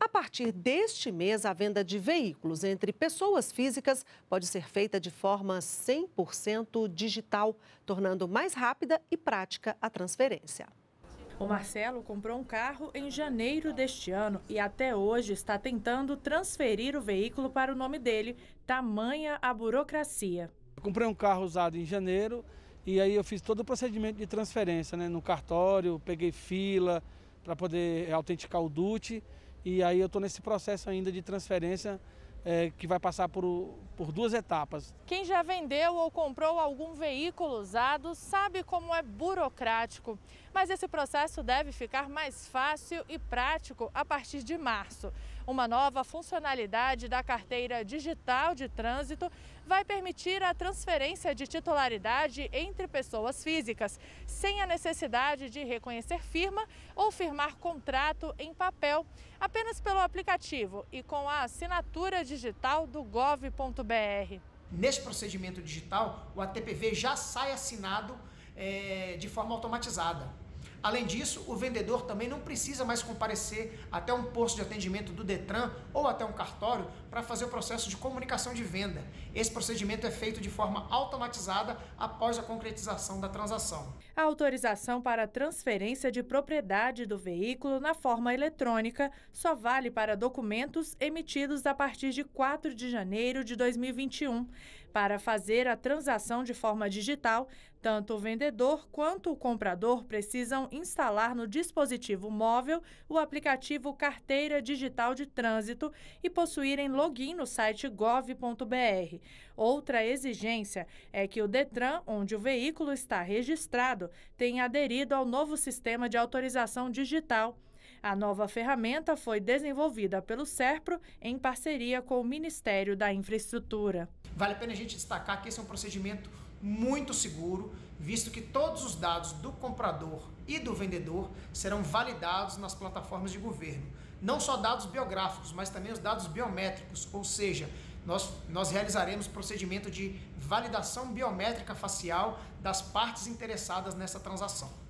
A partir deste mês, a venda de veículos entre pessoas físicas pode ser feita de forma 100% digital, tornando mais rápida e prática a transferência. O Marcelo comprou um carro em janeiro deste ano e até hoje está tentando transferir o veículo para o nome dele, tamanha a burocracia. Eu comprei um carro usado em janeiro e aí eu fiz todo o procedimento de transferência, no cartório, peguei fila para poder autenticar o DUT e aí eu estou nesse processo ainda de transferência que vai passar por duas etapas. Quem já vendeu ou comprou algum veículo usado sabe como é burocrático, mas esse processo deve ficar mais fácil e prático a partir de março. Uma nova funcionalidade da carteira digital de trânsito vai permitir a transferência de titularidade entre pessoas físicas, sem a necessidade de reconhecer firma ou firmar contrato em papel, apenas pelo aplicativo e com a assinatura digital do gov.br. Neste procedimento digital, o ATPV já sai assinado de forma automatizada. Além disso, o vendedor também não precisa mais comparecer até um posto de atendimento do Detran ou até um cartório para fazer o processo de comunicação de venda. Esse procedimento é feito de forma automatizada após a concretização da transação. A autorização para a transferência de propriedade do veículo na forma eletrônica só vale para documentos emitidos a partir de 4 de janeiro de 2021. Para fazer a transação de forma digital, tanto o vendedor quanto o comprador precisam instalar no dispositivo móvel o aplicativo Carteira Digital de Trânsito e possuírem login no site gov.br. Outra exigência é que o Detran, onde o veículo está registrado, tenha aderido ao novo sistema de autorização digital. A nova ferramenta foi desenvolvida pelo SERPRO em parceria com o Ministério da Infraestrutura. Vale a pena a gente destacar que esse é um procedimento muito seguro, visto que todos os dados do comprador e do vendedor serão validados nas plataformas de governo. Não só dados biográficos, mas também os dados biométricos, ou seja, nós realizaremos procedimento de validação biométrica facial das partes interessadas nessa transação.